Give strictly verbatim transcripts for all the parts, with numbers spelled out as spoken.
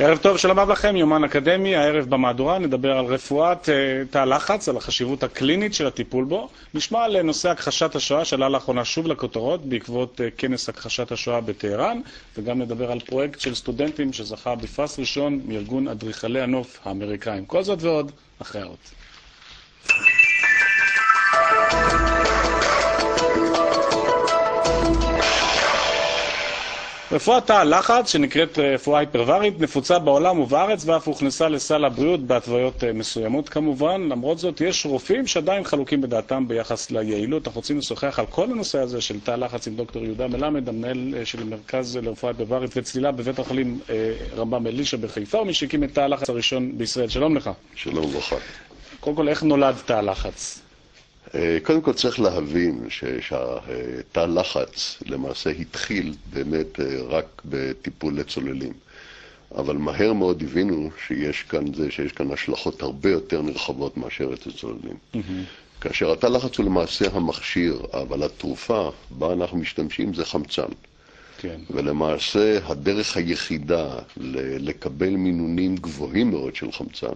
ערב טוב, שלום רב לכם, יומן אקדמי. הערב במהדורה נדבר על רפואת תא לחץ, על החשיבות הקלינית של הטיפול בו. נשמע על נושא הכחשת השואה שעלה לאחרונה שוב לכותרות בעקבות כנס הכחשת השואה בטהרן, וגם נדבר על פרויקט של סטודנטים שזכה בפרס ראשון מארגון אדריכלי הנוף האמריקאים. כל זאת ועוד אחרי האות. רפואת תא לחץ, שנקראת רפואה היפרוורית, נפוצה בעולם ובארץ ואף הוכנסה לסל הבריאות בהתוויות מסוימות כמובן. למרות זאת, יש רופאים שעדיין חלוקים בדעתם ביחס ליעילות. אנחנו רוצים לשוחח על כל הנושא הזה של תא לחץ עם דוקטור יהודה מלמד, המנהל של מרכז לרפואה היפרוורית וצלילה בבית החולים רמב"ם אלישע בחיפה, ומי שהקים את תא הלחץ הראשון בישראל. שלום לך. שלום וברכה. קודם כל, איך נולד תא הלחץ? קודם כל צריך להבין שהתא לחץ למעשה התחיל באמת רק בטיפול לצוללים. אבל מהר מאוד הבינו שיש כאן, זה, שיש כאן השלכות הרבה יותר נרחבות מאשר אצל צוללים. Mm-hmm. כאשר התא לחץ הוא למעשה המכשיר, אבל התרופה בה אנחנו משתמשים זה חמצן. כן. ולמעשה הדרך היחידה לקבל מינונים גבוהים מאוד של חמצן,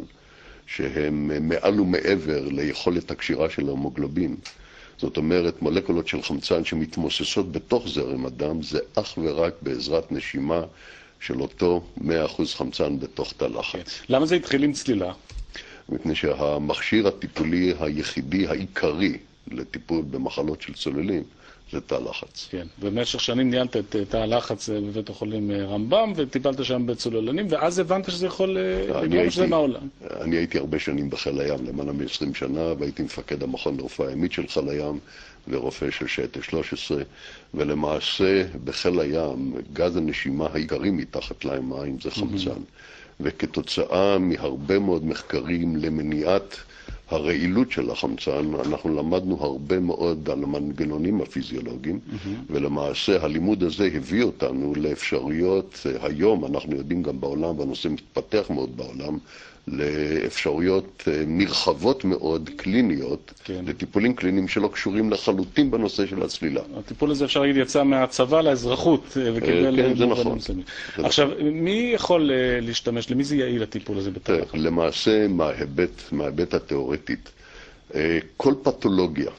שהם מעל ומעבר ליכולת הקשירה של ההמוגלובין. זאת אומרת, מולקולות של חמצן שמתמוססות בתוך זרם הדם, זה אך ורק בעזרת נשימה של אותו מאה אחוז חמצן בתוך תא לחץ. כן. למה זה התחיל עם צלילה? מפני שהמכשיר הטיפולי היחידי העיקרי לטיפול במחלות של צוללים, זה תא לחץ. כן, במשך שנים ניהלת את תא הלחץ בבית החולים רמב"ם, וטיפלת שם בצוללנים, ואז הבנת שזה יכול לגרום שזה מהעולם. אני הייתי הרבה שנים בחיל הים, למעלה מ-עשרים שנה, והייתי מפקד המכון לרפואה ימית של חיל הים, ורופא של שייטת שלוש עשרה, ולמעשה בחיל הים, גז הנשימה העיקרי מתחת למים זה חמצן. וכתוצאה מהרבה מאוד מחקרים למניעת הרעילות של החמצן, אנחנו למדנו הרבה מאוד על המנגנונים הפיזיולוגיים, mm-hmm. ולמעשה הלימוד הזה הביא אותנו לאפשרויות, היום אנחנו יודעים גם בעולם, והנושא מתפתח מאוד בעולם, לאפשרויות נרחבות מאוד קליניות, כן. לטיפולים קליניים שלא קשורים לחלוטין בנושא של הצלילה. הטיפול הזה אפשר להגיד יצא מהצבא לאזרחות, וקיבל... כן, זה נכון. זה עכשיו, נכון. מי יכול להשתמש, למי זה יעיל הטיפול הזה בתא לחץ? למעשה, מההיבט, מההיבט התיאורטית, כל פתולוגיה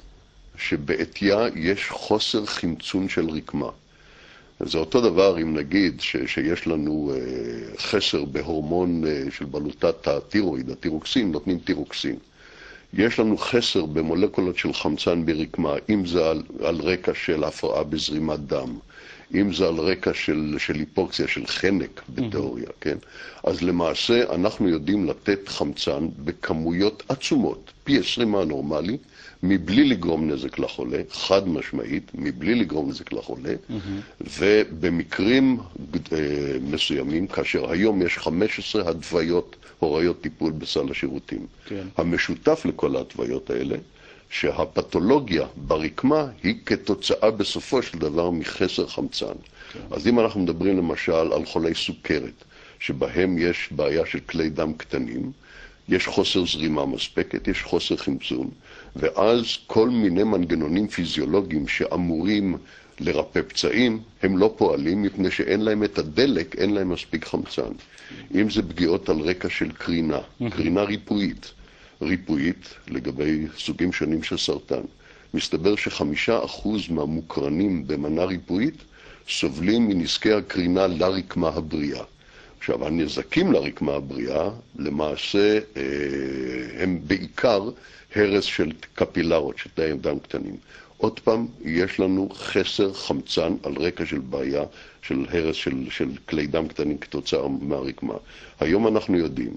שבעתיה יש חוסר חמצון של רקמה, זה אותו דבר אם נגיד ש, שיש לנו uh, חסר בהורמון uh, של בלוטת הטירואיד, הטירוקסין, נותנים טירוקסין. יש לנו חסר במולקולות של חמצן ברקמה, אם זה על, על רקע של הפרעה בזרימת דם, אם זה על רקע של, של היפוקסיה, של חנק בתיאוריה, mm-hmm. כן? אז למעשה אנחנו יודעים לתת חמצן בכמויות עצומות, פי עשרים מהנורמלי, מבלי לגרום נזק לחולה, חד משמעית, מבלי לגרום נזק לחולה, mm-hmm. ובמקרים אה, מסוימים, כאשר היום יש חמש עשרה הדוויות הוריות טיפול בסל השירותים. כן. המשותף לכל ההדוויות האלה, שהפתולוגיה ברקמה היא כתוצאה בסופו של דבר מחסר חמצן. כן. אז אם אנחנו מדברים למשל על חולי סוכרת, שבהם יש בעיה של כלי דם קטנים, יש חוסר זרימה מספקת, יש חוסר חמצון, ואז כל מיני מנגנונים פיזיולוגיים שאמורים לרפא פצעים, הם לא פועלים מפני שאין להם את הדלק, אין להם מספיק חמצן. אם זה פגיעות על רקע של קרינה, קרינה ריפואית, ריפואית לגבי סוגים שונים של סרטן, מסתבר שחמישה אחוז מהמוקרנים במנה ריפואית סובלים מנזקי הקרינה לרקמה הבריאה. עכשיו, הנזקים לרקמה הבריאה, למעשה, אה, הם בעיקר הרס של קפילרות, של תאי דם קטנים. עוד פעם, יש לנו חסר חמצן על רקע של בעיה של הרס של, של כלי דם קטנים כתוצאה מהרקמה. היום אנחנו יודעים,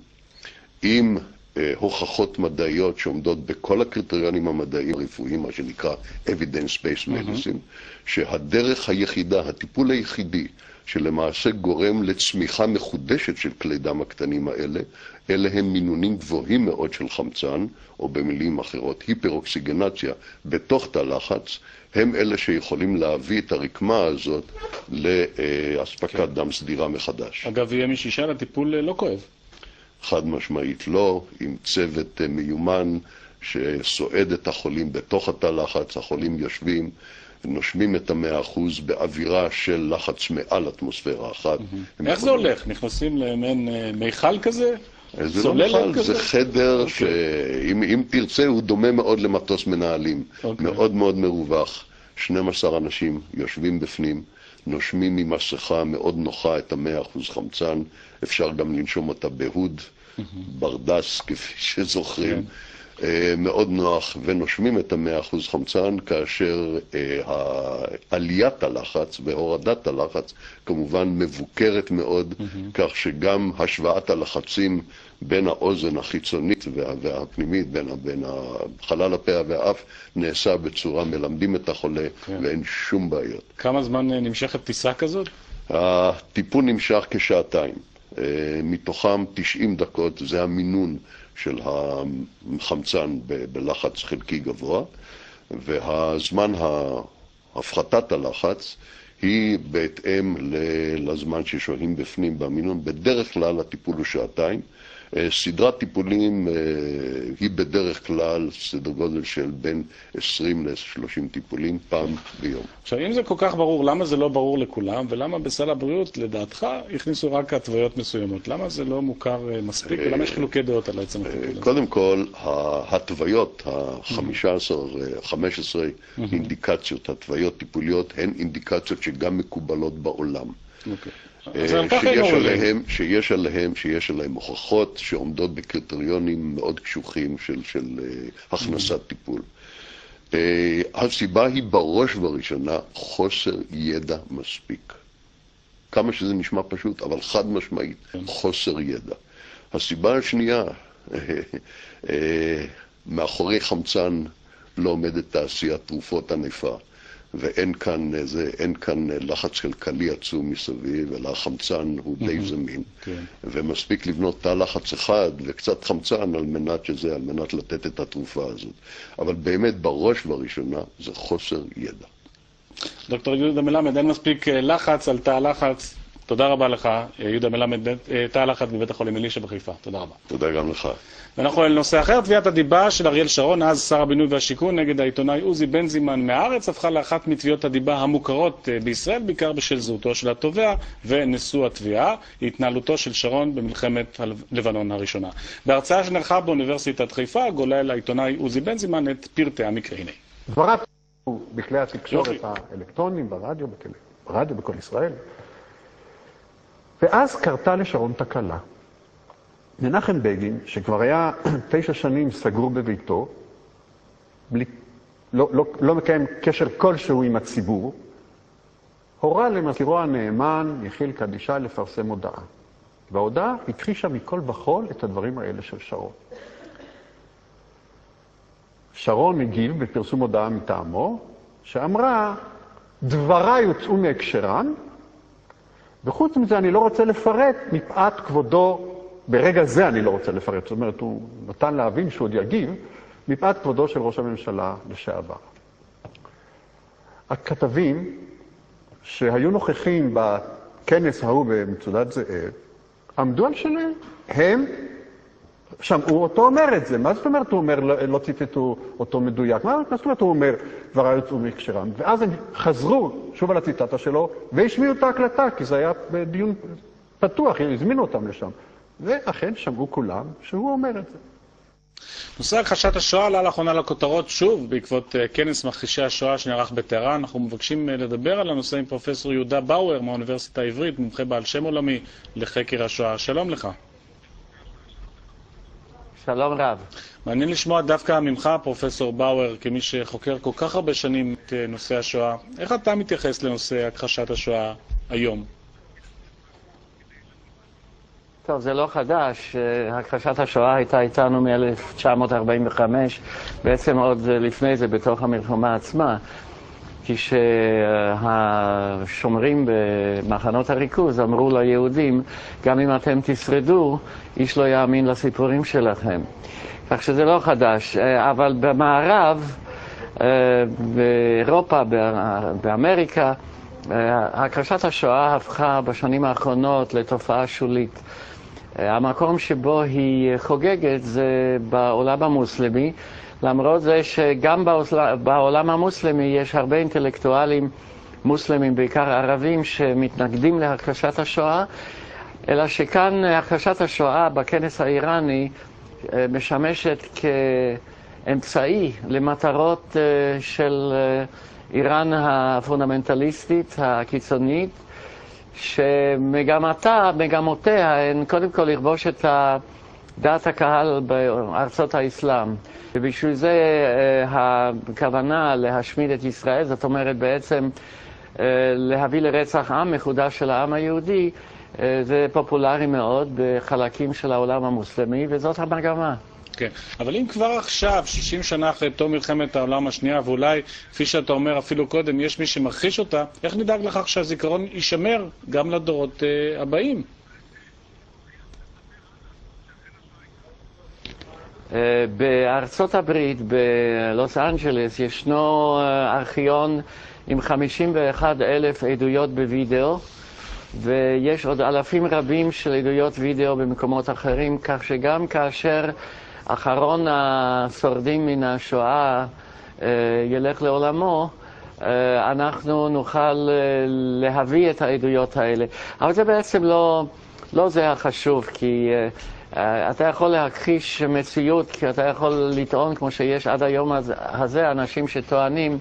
עם אה, הוכחות מדעיות שעומדות בכל הקריטריונים המדעיים הרפואיים, מה שנקרא evidence-based medicine, mm-hmm. שהדרך היחידה, הטיפול היחידי, שלמעשה גורם לצמיחה מחודשת של כלי דם הקטנים האלה, אלה הם מינונים גבוהים מאוד של חמצן, או במילים אחרות, היפרוקסיגנציה בתוך תא לחץ, הם אלה שיכולים להביא את הרקמה הזאת להספקת כן. דם סדירה מחדש. אגב, יהיה מי שישאל, הטיפול לא כואב. חד משמעית לא, עם צוות מיומן שסועד את החולים בתוך התא לחץ, החולים יושבים, נושמים את המאה אחוז באווירה של לחץ מעל אטמוספירה אחת. איך זה הולך? נכנסים למין מיכל כזה? זה לא מיכל, זה חדר שאם תרצה הוא דומה מאוד למטוס מנהלים. מאוד מאוד מרווח. שנים עשר אנשים יושבים בפנים, נושמים ממסכה מאוד נוחה את המאה אחוז חמצן, אפשר גם לנשום אותה בהוד, ברדס כפי שזוכרים. מאוד נוח, ונושמים את המאה אחוז חמצן, כאשר עליית הלחץ והורדת הלחץ כמובן מבוקרת מאוד, כך שגם השוואת הלחצים בין האוזן החיצונית והפנימית, בין חלל הפה והאף, נעשה בצורה, מלמדים את החולה, ואין שום בעיות. כמה זמן נמשכת טיסה כזאת? הטיפול נמשך כשעתיים. מתוכם תשעים דקות, זה המינון של החמצן בלחץ חלקי גבוה, והזמן הפחתת הלחץ היא בהתאם לזמן ששוהים בפנים במינון. בדרך כלל הטיפול הוא שעתיים. סדרת טיפולים היא בדרך כלל סדר גודל של בין עשרים ל-שלושים טיפולים פעם ביום. עכשיו, אם זה כל כך ברור, למה זה לא ברור לכולם, ולמה בסל הבריאות, לדעתך, הכניסו רק התוויות מסוימות? למה זה לא מוכר מספיק, ולמה יש חילוקי דעות על עצם הטיפול? קודם כל, ההתוויות, ה-חמש עשרה אינדיקציות, התוויות טיפוליות, הן אינדיקציות שגם מקובלות בעולם. אוקיי. שיש עליהם, שיש עליהם, שיש עליהם הוכחות שעומדות בקריטריונים מאוד קשוחים של, של הכנסת טיפול. הסיבה היא בראש ובראשונה חוסר ידע מספיק. כמה שזה נשמע פשוט, אבל חד משמעית, חוסר ידע. הסיבה השנייה, מאחורי חמצן לא עומדת תעשיית תרופות ענפה. ואין כאן, זה, אין כאן לחץ כלכלי עצום מסביב, אלא החמצן הוא די זמין. ומספיק לבנות תא לחץ אחד וקצת חמצן על מנת שזה, על מנת לתת את התרופה הזאת. אבל באמת בראש ובראשונה זה חוסר ידע. דוקטור יהודה מלמד, אין מספיק לחץ על תא לחץ. תודה רבה לך, יהודה מלמד, תא לחץ בבית החולים אלישע בחיפה. תודה רבה. תודה גם לך. ואנחנו אל נושא אחר, תביעת הדיבה של אריאל שרון, אז שר הבינוי והשיכון, נגד העיתונאי עוזי בנזימן מהארץ, הפכה לאחת מתביעות הדיבה המוכרות בישראל, בעיקר בשל זהותו של התובע ונשוא התביעה, התנהלותו של שרון במלחמת לבנון הראשונה. בהרצאה שנערכה באוניברסיטת חיפה, גולל העיתונאי עוזי בנזימן את פרטי המקרה. הנה. דבריו בכלי התקשורת האלקטרונים, ברדיו, ברדיו בכל ישראל. ואז קרתה לשרון תקלה. מנחם בגין, שכבר היה תשע שנים סגור בביתו, בלי, לא, לא, לא מקיים קשר כלשהו עם הציבור, הורה למזכירו הנאמן, יחיל קדישה, לפרסם הודעה. וההודעה הכחישה מכל וכול את הדברים האלה של שרון. שרון הגיב בפרסום הודעה מטעמו, שאמרה, דבריי יוצאו מהקשרן, וחוץ מזה אני לא רוצה לפרט מפאת כבודו, ברגע זה אני לא רוצה לפרט, זאת אומרת, הוא נתן להבין שהוא עוד יגיב, מפאת כבודו של ראש הממשלה לשעבר. הכתבים שהיו נוכחים בכנס ההוא במצודת זאב, עמדו על שלהם, הם שמעו אותו אומר את זה. מה זאת אומרת הוא אומר, לא, לא ציטטו אותו מדויק? מה זאת אומרת הוא אומר, דבריי יוצאו מהקשרם? ואז הם חזרו שוב על הציטטה שלו, והשמיעו את ההקלטה, כי זה היה בדיון פתוח, הזמינו אותם לשם. ואכן שמעו כולם שהוא אומר את זה. נושא הכחשת השואה עלה לאחרונה לכותרות שוב, בעקבות כנס מכחישי השואה שנערך בטהרן. אנחנו מבקשים לדבר על הנושא עם פרופסור יהודה באואר מהאוניברסיטה העברית, מומחה בעל שם עולמי לחקר השואה. שלום לך. שלום רב. מעניין לשמוע דווקא ממך, פרופסור באואר, כמי שחוקר כל כך הרבה שנים את נושא השואה. איך אתה מתייחס לנושא הכחשת השואה היום? טוב, זה לא חדש. הכחשת השואה הייתה איתנו מ-אלף תשע מאות ארבעים וחמש, בעצם עוד לפני זה בתוך המלחמה עצמה, כשהשומרים במחנות הריכוז אמרו ליהודים, גם אם אתם תשרדו, איש לא יאמין לסיפורים שלכם. כך שזה לא חדש, אבל במערב, באירופה, באמריקה, הכחשת השואה הפכה בשנים האחרונות לתופעה שולית. המקום שבו היא חוגגת זה בעולם המוסלמי, למרות זה שגם בעולם המוסלמי יש הרבה אינטלקטואלים מוסלמים, בעיקר ערבים, שמתנגדים להכחשת השואה, אלא שכאן הכחשת השואה בכנס האיראני משמשת כאמצעי למטרות של איראן הפונדמנטליסטית, הקיצונית, שמגמתה, מגמותיה הן קודם כל לכבוש את דעת הקהל בארצות האסלאם. ובשביל זה הכוונה להשמיד את ישראל, זאת אומרת בעצם להביא לרצח עם מחודש של העם היהודי, זה פופולרי מאוד בחלקים של העולם המוסלמי, וזאת המגמה. כן, אבל אם כבר עכשיו, שישים שנה אחרי תום מלחמת העולם השנייה, ואולי, כפי שאתה אומר אפילו קודם, יש מי שמכחיש אותה, איך נדאג לכך שהזיכרון יישמר גם לדורות uh, הבאים? Uh, בארצות הברית, בלוס אנג'לס, ישנו uh, ארכיון עם חמישים ואחת אלף עדויות בווידאו, ויש עוד אלפים רבים של עדויות וידאו במקומות אחרים, כך שגם כאשר אחרון השורדים מן השואה ילך לעולמו, אנחנו נוכל להביא את העדויות האלה. אבל זה בעצם לא, לא זה החשוב, כי אתה יכול להכחיש מציאות, כי אתה יכול לטעון, כמו שיש עד היום הזה, אנשים שטוענים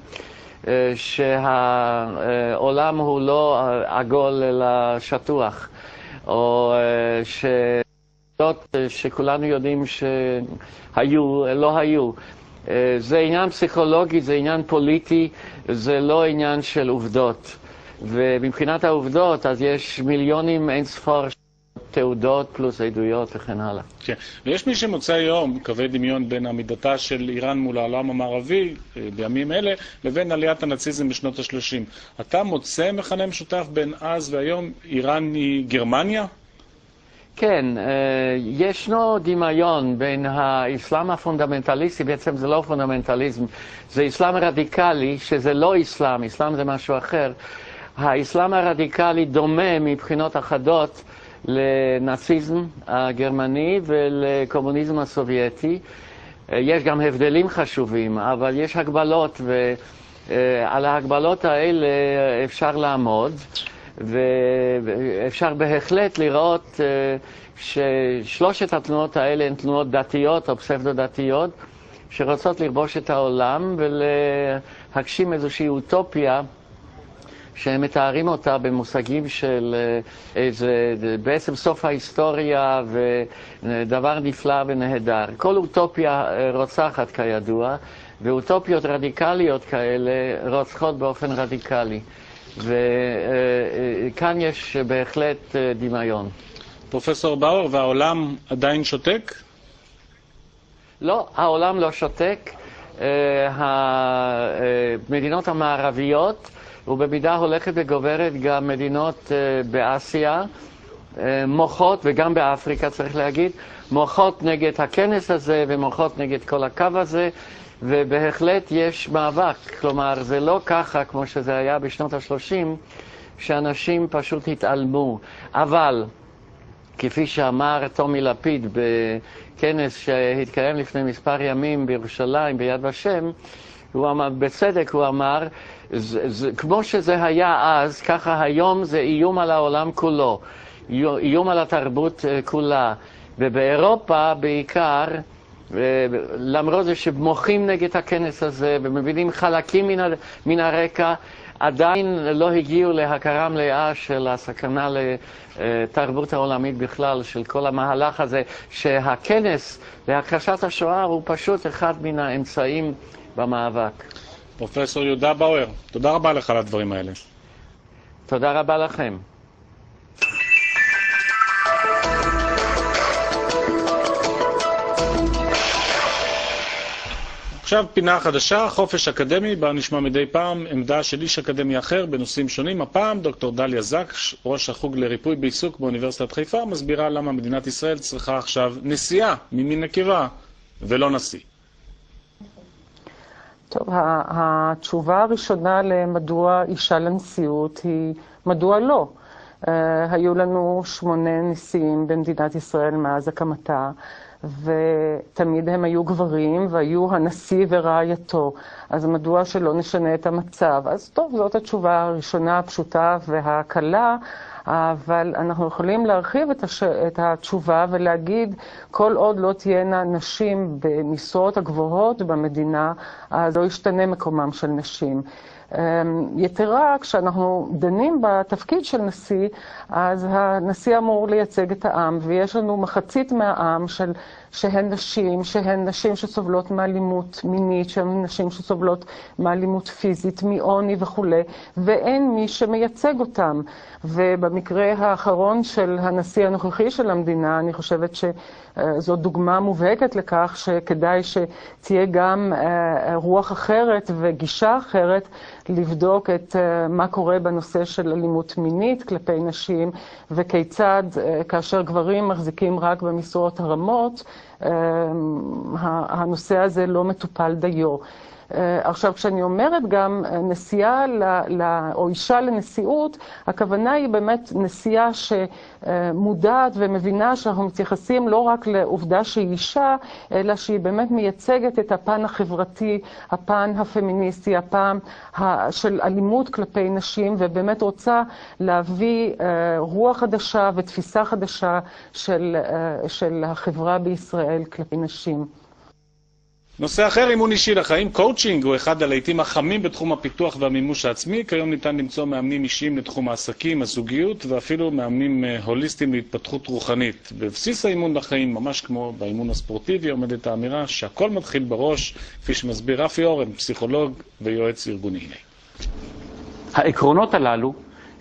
שהעולם הוא לא עגול אלא שטוח, או ש... שכולנו יודעים שהיו, לא היו. זה עניין פסיכולוגי, זה עניין פוליטי, זה לא עניין של עובדות. ומבחינת העובדות, אז יש מיליונים אין ספור תעודות פלוס עדויות וכן הלאה. כן. ויש מי שמוצא היום קווי דמיון בין עמידתה של איראן מול העולם המערבי בימים אלה לבין עליית הנאציזם בשנות ה-שלושים. אתה מוצא מכנה משותף בין אז והיום? איראן היא גרמניה? כן, ישנו דמיון בין האסלאם הפונדמנטליסטי, בעצם זה לא פונדמנטליזם, זה אסלאם רדיקלי, שזה לא אסלאם, אסלאם זה משהו אחר. האסלאם הרדיקלי דומה מבחינות אחדות לנאציזם הגרמני ולקומוניזם הסובייטי. יש גם הבדלים חשובים, אבל יש הגבלות, ועל ההגבלות האלה אפשר לעמוד. ואפשר בהחלט לראות ששלושת התנועות האלה הן תנועות דתיות או פסבדו-דתיות שרוצות לכבוש את העולם ולהגשים איזושהי אוטופיה שהם מתארים אותה במושגים של איזה, בעצם סוף ההיסטוריה ודבר נפלא ונהדר. כל אוטופיה רוצחת כידוע, ואוטופיות רדיקליות כאלה רוצחות באופן רדיקלי. וכאן יש בהחלט דמיון. פרופסור באואר, והעולם עדיין שותק? לא, העולם לא שותק. המדינות המערביות, ובמידה הולכת וגוברת גם מדינות באסיה, מוחות, וגם באפריקה צריך להגיד, מוחות נגד הכנס הזה ומוחות נגד כל הקו הזה, ובהחלט יש מאבק. כלומר, זה לא ככה כמו שזה היה בשנות ה-שלושים, שאנשים פשוט התעלמו. אבל, כפי שאמר טומי לפיד בכנס שהתקיים לפני מספר ימים בירושלים, ביד ושם, הוא אמר, בצדק הוא אמר, זה, זה, כמו שזה היה אז, ככה היום זה איום על העולם כולו, איום על התרבות כולה. ובאירופה בעיקר, למרות זה שמוחים נגד הכנס הזה ומבינים חלקים מן, מן הרקע, עדיין לא הגיעו להכרה מלאה של הסכנה לתרבות העולמית בכלל, של כל המהלך הזה, שהכנס להכחשת השואה הוא פשוט אחד מן האמצעים במאבק. פרופסור יהודה באואר, תודה רבה לך על הדברים האלה. תודה רבה לכם. עכשיו פינה חדשה, חופש אקדמי, בה נשמע מדי פעם עמדה של איש אקדמי אחר בנושאים שונים. הפעם דוקטור דליה זק, ראש החוג לריפוי בעיסוק באוניברסיטת חיפה, מסבירה למה מדינת ישראל צריכה עכשיו נשיאה ממין נקבה ולא נשיא. טוב, התשובה הראשונה למדוע אישה לנשיאות היא מדוע לא. היו לנו שמונה נשיאים במדינת ישראל מאז הקמתה, ותמיד הם היו גברים והיו הנשיא ורעייתו. אז מדוע שלא נשנה את המצב? אז טוב, זאת התשובה הראשונה, הפשוטה והקלה, אבל אנחנו יכולים להרחיב את, הש... את התשובה ולהגיד, כל עוד לא תהיינה נשים במשרות הגבוהות במדינה, אז לא ישתנה מקומם של נשים. יתרה, כשאנחנו דנים בתפקיד של נשיא, אז הנשיא אמור לייצג את העם, ויש לנו מחצית מהעם של, שהן נשים, שהן נשים שסובלות מאלימות מינית, שהן נשים שסובלות מאלימות פיזית, מעוני וכו', ואין מי שמייצג אותם. ובמקרה האחרון של הנשיא הנוכחי של המדינה, אני חושבת שזו דוגמה מובהקת לכך שכדאי שתהיה גם רוח אחרת וגישה אחרת לבדוק את מה קורה בנושא של אלימות מינית כלפי נשים, וכיצד כאשר גברים מחזיקים רק במשרות הרמות, הנושא הזה לא מטופל דיו. עכשיו, כשאני אומרת גם נשיאה או אישה לנשיאות, הכוונה היא באמת נשיאה שמודעת ומבינה שאנחנו מתייחסים לא רק לעובדה שהיא אישה, אלא שהיא באמת מייצגת את הפן החברתי, הפן הפמיניסטי, הפן של אלימות כלפי נשים, ובאמת רוצה להביא רוח חדשה ותפיסה חדשה של, של החברה בישראל כלפי נשים. נושא אחר, אימון אישי לחיים. קואוצ'ינג הוא אחד הלעיתים החמים בתחום הפיתוח והמימוש העצמי. כיום ניתן למצוא מאמנים אישיים לתחום העסקים, הזוגיות, ואפילו מאמנים הוליסטיים להתפתחות רוחנית. בבסיס האימון לחיים, ממש כמו באימון הספורטיבי, עומדת האמירה שהכל מתחיל בראש, כפי שמסביר רפי אורן, פסיכולוג ויועץ ארגוני. העקרונות הללו,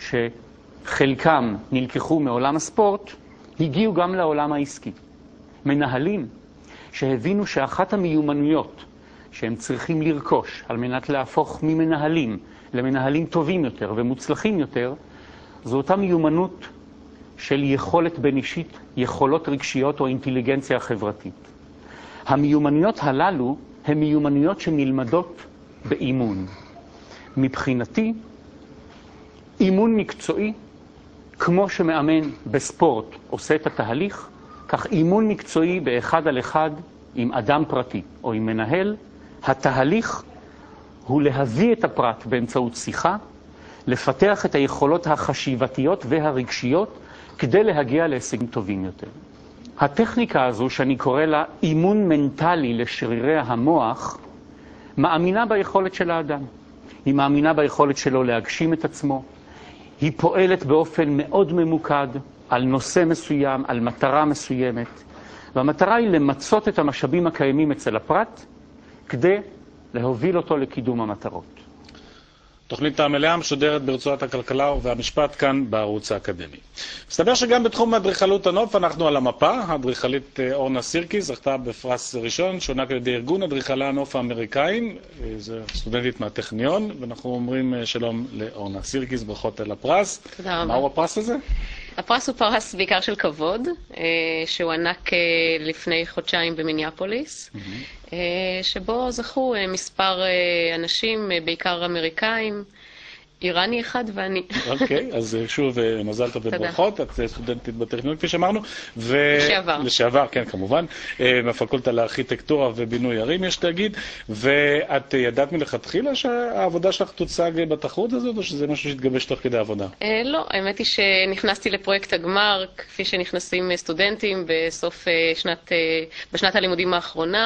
שחלקם נלקחו מעולם הספורט, הגיעו גם לעולם העסקי. מנהלים שהבינו שאחת המיומנויות שהם צריכים לרכוש על מנת להפוך ממנהלים למנהלים טובים יותר ומוצלחים יותר, זו אותה מיומנות של יכולת בין אישית, יכולות רגשיות או אינטליגנציה חברתית. המיומנויות הללו הן מיומנויות שנלמדות באימון. מבחינתי, אימון מקצועי, כמו שמאמן בספורט עושה את התהליך, כך אימון מקצועי באחד על אחד עם אדם פרטי או עם מנהל, התהליך הוא להביא את הפרט באמצעות שיחה, לפתח את היכולות החשיבתיות והרגשיות כדי להגיע להישגים טובים יותר. הטכניקה הזו, שאני קורא לה אימון מנטלי לשרירי המוח, מאמינה ביכולת של האדם. היא מאמינה ביכולת שלו להגשים את עצמו. היא פועלת באופן מאוד ממוקד על נושא מסוים, על מטרה מסוימת, והמטרה היא למצות את המשאבים הקיימים אצל הפרט כדי להוביל אותו לקידום המטרות. תוכנית המלאה משודרת ברצועת הכלכלה והמשפט כאן בערוץ האקדמי. מסתבר שגם בתחום אדריכלות הנוף אנחנו על המפה. האדריכלית אורנה סירקיס זכתה בפרס ראשון שהוענק על ידי ארגון אדריכלי הנוף האמריקאים. זו סטודנטית מהטכניון, ואנחנו אומרים שלום לאורנה סירקיס, ברכות על הפרס. תודה רבה. מהו הפרס הזה? הפרס הוא פרס בעיקר של כבוד, שהוענק לפני חודשיים במיניאפוליס, mm-hmm. שבו זכו מספר אנשים, בעיקר אמריקאים, איראני אחד ואני. אוקיי, okay, אז שוב מזל טוב וברכות, את סטודנטית בטכניון כפי שאמרנו. ו... לשעבר. לשעבר, כן, כמובן. מהפקולטה לארכיטקטורה ובינוי ערים, יש להגיד. ואת ידעת מלכתחילה שהעבודה שלך תוצג בתחרות הזאת, או שזה משהו שהתגבש תוך כדי העבודה? לא, האמת היא שנכנסתי לפרויקט הגמר, כפי שנכנסים סטודנטים בסוף שנת, בשנת הלימודים האחרונה.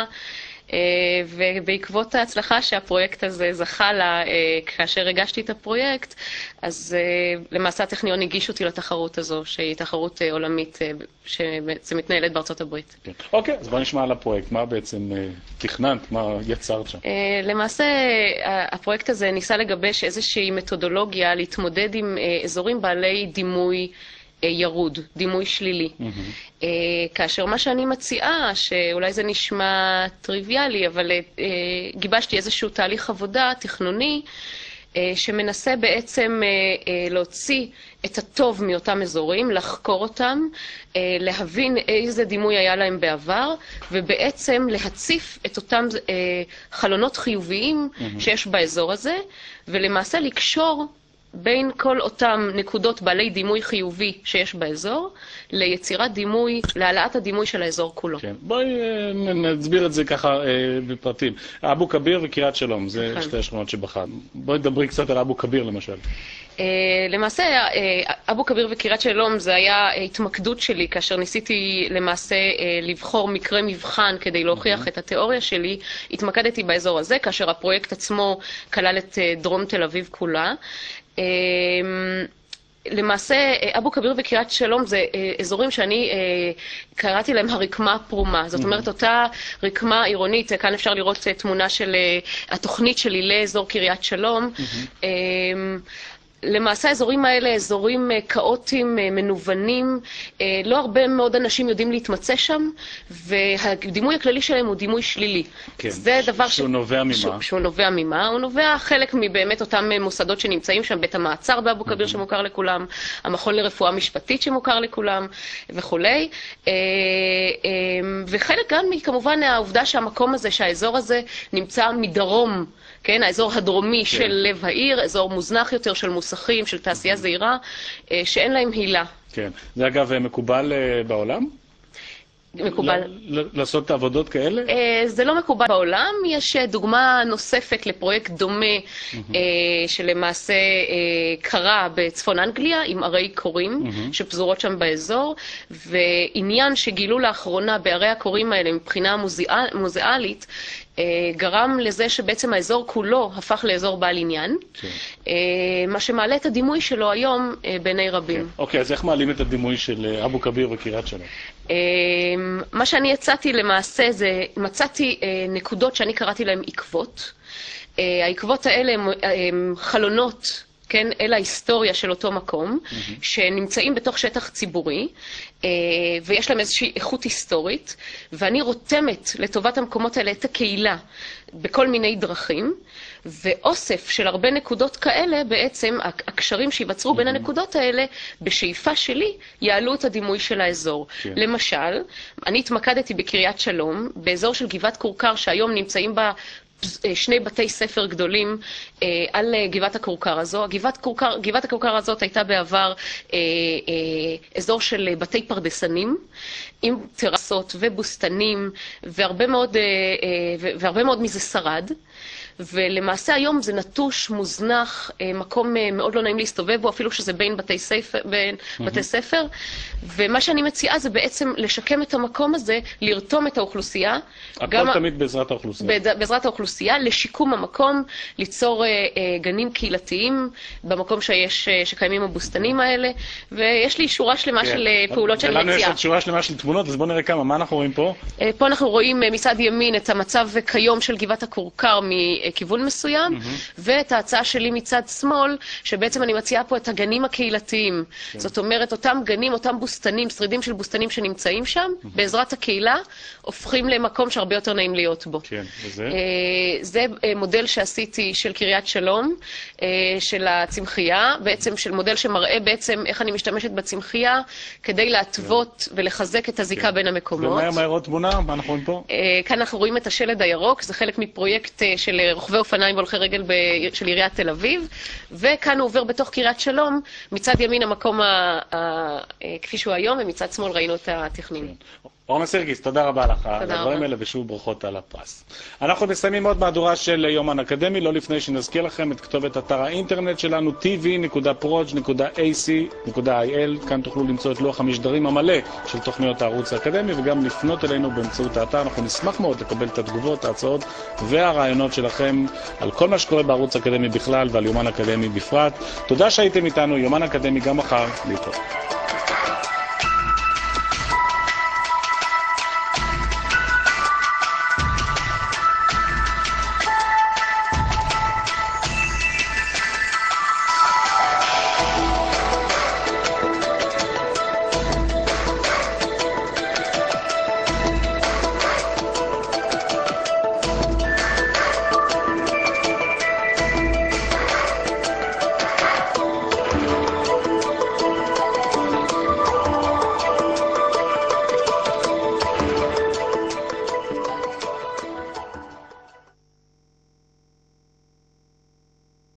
ובעקבות ההצלחה שהפרויקט הזה זכה לה, כאשר הגשתי את הפרויקט, אז למעשה הטכניון הגיש אותי לתחרות הזו, שהיא תחרות עולמית שבעצם מתנהלת בארצות הברית. אוקיי, אז בוא נשמע על הפרויקט. מה בעצם תכננת? מה יצרת שם? למעשה, הפרויקט הזה ניסה לגבש איזושהי מתודולוגיה להתמודד עם אזורים בעלי דימוי ירוד, דימוי שלילי. Mm-hmm. כאשר מה שאני מציעה, שאולי זה נשמע טריוויאלי, אבל גיבשתי איזשהו תהליך עבודה תכנוני, שמנסה בעצם להוציא את הטוב מאותם אזורים, לחקור אותם, להבין איזה דימוי היה להם בעבר, ובעצם להציף את אותם חלונות חיוביים mm-hmm. שיש באזור הזה, ולמעשה לקשור בין כל אותם נקודות בעלי דימוי חיובי שיש באזור, ליצירת דימוי, להעלאת הדימוי של האזור כולו. כן. בואי נסביר את זה ככה אה, בפרטים. אבו כביר וקריית שלום, זה נכון. שתי השכונות שבחרת. בואי נדברי קצת על אבו כביר למשל. Uh, למעשה, uh, אבו כביר וקריית שלום זה היה התמקדות שלי, כאשר ניסיתי למעשה uh, לבחור מקרה מבחן כדי להוכיח mm-hmm. את התיאוריה שלי, התמקדתי באזור הזה, כאשר הפרויקט עצמו כלל את uh, דרום תל אביב כולה. Uh, למעשה, אבו כביר וקריית שלום זה אזורים שאני קראתי להם הרקמה הפרומה. זאת אומרת, אותה רקמה עירונית, כאן אפשר לראות תמונה של התוכנית שלי לאזור קריית שלום. למעשה האזורים האלה אזורים כאוטיים, מנוונים, לא הרבה מאוד אנשים יודעים להתמצא שם, והדימוי הכללי שלהם הוא דימוי שלילי. כן, זה דבר שהוא ש... נובע ממה? שהוא, שהוא נובע ממה? הוא נובע חלק מבאמת אותם מוסדות שנמצאים שם, בית המעצר באבו כביר שמוכר לכולם, המכון לרפואה משפטית שמוכר לכולם וכולי. וחלק גם כמובן העובדה שהמקום הזה, שהאזור הזה נמצא מדרום, כן, האזור הדרומי כן. של לב העיר, אזור מוזנח יותר של מוסכים, של תעשייה זעירה, שאין להם הילה. כן. זה אגב מקובל בעולם? מקובל. לעשות עבודות כאלה? זה לא מקובל בעולם. יש דוגמה נוספת לפרויקט דומה שלמעשה קרה בצפון אנגליה עם ערי קורים שפזורות שם באזור, ועניין שגילו לאחרונה בערי הקורים האלה מבחינה מוזיאלית גרם לזה שבעצם האזור כולו הפך לאזור בעל עניין, מה שמעלה את הדימוי שלו היום בעיני רבים. אוקיי, אז איך מעלים את הדימוי של אבו כביר וקריית שלום? מה שאני יצאתי למעשה זה, מצאתי נקודות שאני קראתי להן עקבות. העקבות האלה הם חלונות, כן, אל ההיסטוריה של אותו מקום, mm-hmm. שנמצאים בתוך שטח ציבורי, ויש להם איזושהי איכות היסטורית, ואני רותמת לטובת המקומות האלה את הקהילה בכל מיני דרכים, ואוסף של הרבה נקודות כאלה, בעצם הקשרים שיווצרו mm-hmm. בין הנקודות האלה, בשאיפה שלי, יעלו את הדימוי של האזור. כן. למשל, אני התמקדתי בקריית שלום, באזור של גבעת כורכר, שהיום נמצאים בה שני בתי ספר גדולים אה, על גבעת הכורכר הזו. גבעת, כורכר, גבעת הכורכר הזאת הייתה בעבר אה, אה, אזור של בתי פרדסנים, עם טרסות ובוסתנים, והרבה מאוד, אה, אה, והרבה מאוד מזה שרד. ולמעשה היום זה נטוש, מוזנח, מקום מאוד לא נעים להסתובב בו, אפילו שזה בין בתי ספר, בין mm-hmm. בתי ספר. ומה שאני מציעה זה בעצם לשקם את המקום הזה, לרתום את האוכלוסייה. הכל גם תמיד בעזרת האוכלוסייה. בעזרת האוכלוסייה, לשיקום המקום, ליצור גנים קהילתיים במקום שיש, שקיימים הבוסתנים האלה. ויש לי שורה שלמה כן. של פעולות שאני מציעה. לנו יש שורה שלמה של תמונות, אז בואו נראה כמה. מה אנחנו רואים פה? פה אנחנו רואים מצד ימין את המצב כיום של גבעת הכורכר מ... כיוון מסוים, mm-hmm. ואת ההצעה שלי מצד שמאל, שבעצם אני מציעה פה את הגנים הקהילתיים. כן. זאת אומרת, אותם גנים, אותם בוסתנים, שרידים של בוסתנים שנמצאים שם, mm-hmm. בעזרת הקהילה, הופכים למקום שהרבה יותר נעים להיות בו. כן, וזה? זה מודל שעשיתי של קריית שלום, של הצמחייה, בעצם של מודל שמראה בעצם איך אני משתמשת בצמחייה, כדי להתוות כן. ולחזק את הזיקה כן. בין המקומות. ומהר מהר עוד תמונה, מה אנחנו רואים פה? כאן אנחנו רואים את השלד הירוק, זה חלק מפרויקט של רוכבי אופניים והולכי רגל ב... של עיריית תל אביב, וכאן הוא עובר בתוך קריית שלום, מצד ימין המקום ה... ה... כפי שהוא היום, ומצד שמאל ראינו את התכנון. אורנה סירקיס, תודה רבה לך על הדברים האלה, ושוב ברכות על הפרס. אנחנו מסיימים עוד מהדורה של יומן אקדמי, לא לפני שנזכיר לכם את כתובת אתר האינטרנט שלנו, טי וי נקודה פרוג' נקודה איי סי נקודה איי אל, כאן תוכלו למצוא את לוח המשדרים המלא של תוכניות הערוץ האקדמי, וגם לפנות אלינו באמצעות האתר. אנחנו נשמח מאוד לקבל את התגובות, ההצעות והרעיונות שלכם על כל מה שקורה בערוץ האקדמי בכלל ועל יומן אקדמי בפרט. תודה שהייתם איתנו, יומן אקדמי גם מחר, להתראות.